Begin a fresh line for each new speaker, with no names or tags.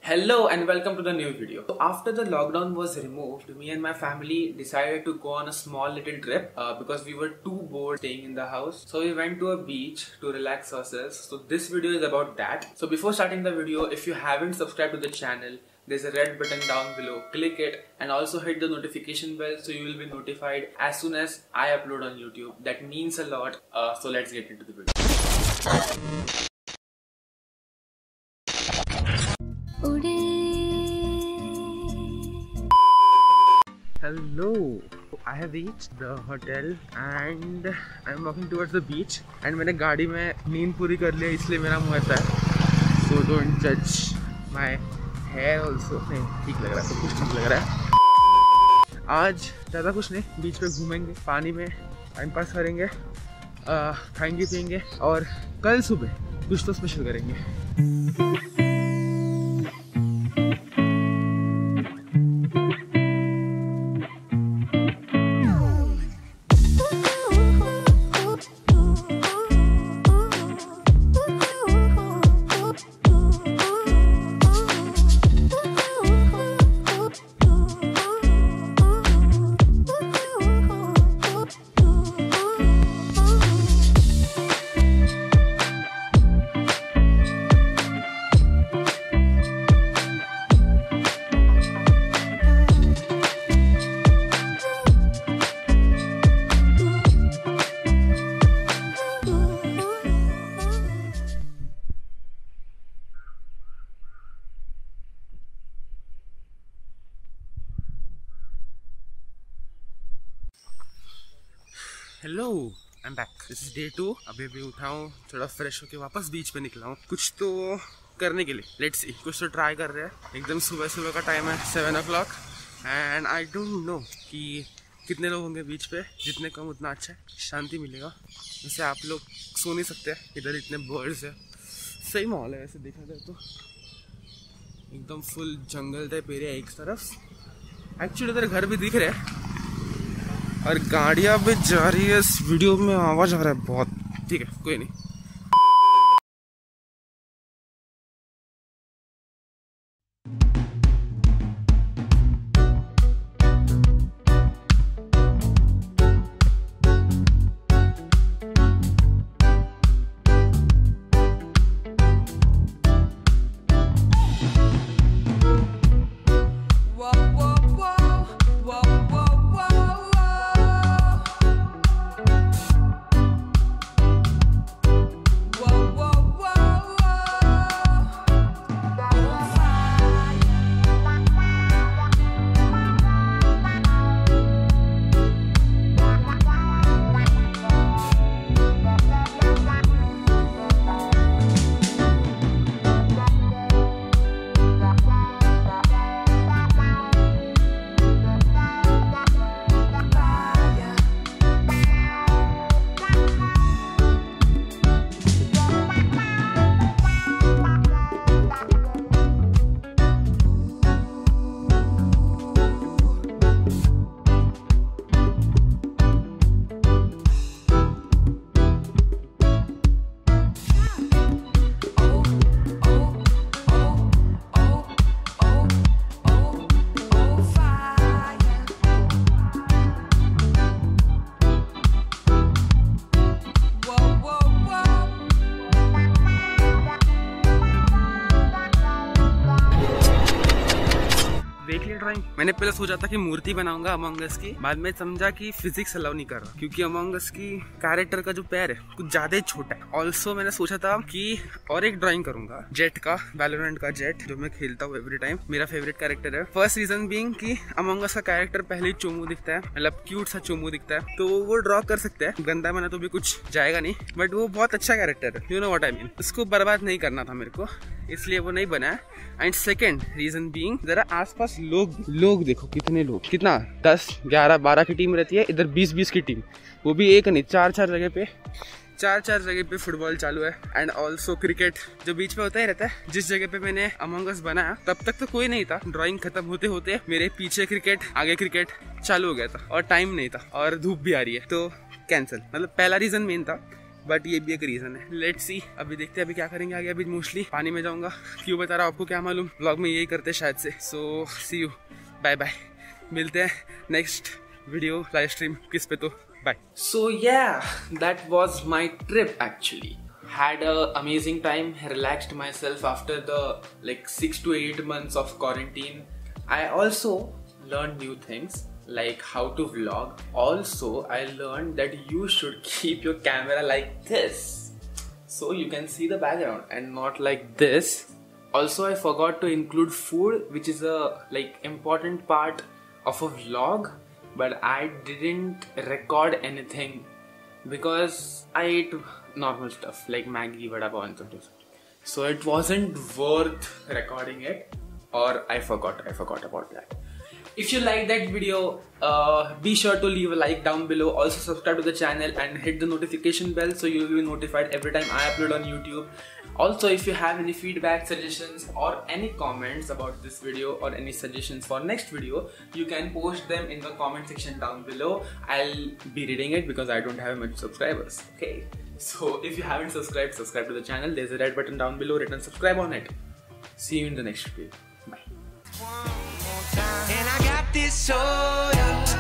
Hello and welcome to the new video. So after the lockdown was removed, me and my family decided to go on a small little trip because we were too bored staying in the house. So we went to a beach to relax ourselves. So this video is about that. So before starting the video, if you haven't subscribed to the channel, there's a red button down below. Click it and also hit the notification bell so you will be notified as soon as I upload on YouTube. That means a lot. So let's get into the video. Hello, I have reached the hotel and I am walking towards the beach. And मैंने गाड़ी में नींद पूरी कर लिया इसलिए मेरा मुँह ऐसा है. So don't judge my hair also. नहीं, ठीक लग रहा है, सब कुछ ठीक लग रहा है. आज ज़्यादा कुछ नहीं, बीच पे घूमेंगे, पानी में टाइम पास करेंगे, खाएंगे पियेंगे और कल सुबह कुछ तो स्पेशल करेंगे. Hello, I am back. This is day 2. अभी भी उठा हूँ, थोड़ा फ्रेश होके वापस बीच पे निकला हूँ कुछ तो करने के लिए. लेट्स सी, कुछ तो ट्राई कर रहे हैं. एकदम सुबह सुबह का टाइम है, 7 o'clock and I don't know कि कितने लोग होंगे बीच पे. जितने कम उतना अच्छा है, शांति मिलेगा. जैसे आप लोग सो नहीं सकते, इधर इतने बर्ड्स है. सही माहौल है वैसे देखा जाए तो. एकदम फुल जंगल टाइप एरिया एक तरफ. एक्चुअली इधर घर भी दिख रहे हैं और गाड़ियाँ भी जा रही है. इस वीडियो में आवाज़ आ रहा है बहुत. ठीक है, कोई नहीं. देख लिया ड्राइंग. मैंने पहले सोचा था कि मूर्ति बनाऊंगा अमंग अस की. बाद में समझा कि फिजिक्स अलाउ नहीं कर रहा क्योंकि अमंग अस की कैरेक्टर का जो पैर है कुछ ज्यादा ही छोटा है. ऑल्सो मैंने सोचा था कि और एक ड्राइंग करूंगा जेट का, वैलोरेंट का जेट, जो मैं खेलता हूँ एवरी टाइम. मेरा फेवरेट कैरेक्टर है. फर्स्ट रीजन बीइंग कि अमंग अस का कैरेक्टर पहले ही चोमू दिखता है, मतलब क्यूट सा चोमू दिखता है, तो वो ड्रॉ कर सकते हैं. गंदा बना तो भी कुछ जाएगा नहीं, बट वो बहुत अच्छा कैरेक्टर है. You know what I mean. उसको बर्बाद नहीं करना था मेरे को, इसलिए वो नहीं बना. एंड सेकेंड रीजन बीइंग, जरा आसपास लोग देखो कितने लोग, कितना 10, 11, 12 की टीम रहती है. इधर 20 की टीम, वो भी एक नहीं, 4 जगह पे चार जगह पे फुटबॉल चालू है. एंड ऑल्सो क्रिकेट जो बीच पे होता ही रहता है. जिस जगह पे मैंने अमंग अस बनाया तब तक तो कोई नहीं था. ड्राइंग खत्म होते होते मेरे पीछे क्रिकेट आगे क्रिकेट चालू हो गया था और टाइम नहीं था और धूप भी आ रही है, तो कैंसिल. मतलब पहला रीजन मेन था बट ये भी एक रीजन है। लेट्स सी, अभी देखते हैं अभी क्या करेंगे आगे। अभी मोस्टली पानी में जाऊंगा, क्यों बता रहा हूँ आपको क्या मालूम, व्लॉग में यही करते शायद से। So see you, bye bye, मिलते हैं नेक्स्ट वीडियो लाइव स्ट्रीम किस पे तो bye. So yeah that was my trip actually. Had a amazing time, relaxed myself after the like 6 to 8 months of quarantine. I also learned new things like how to vlog. Also, I learned that you should keep your camera like this so you can see the background and not like this. Also, I forgot to include food, which is a like important part of a vlog, but I didn't record anything because I ate normal stuff like Maggi, vada pav and something. So it wasn't worth recording it, or I forgot about that. If you like that video, be sure to leave a like down below. Also subscribe to the channel and hit the notification bell so you will be notified every time I upload on YouTube. Also, if you have any feedback, suggestions or any comments about this video or any suggestions for next video, you can post them in the comment section down below. I'll be reading it because I don't have much subscribers. Okay, so if you haven't subscribed, subscribe to the channel. There's a red button down below written subscribe on it. See you in the next video. Bye. And I got this soda.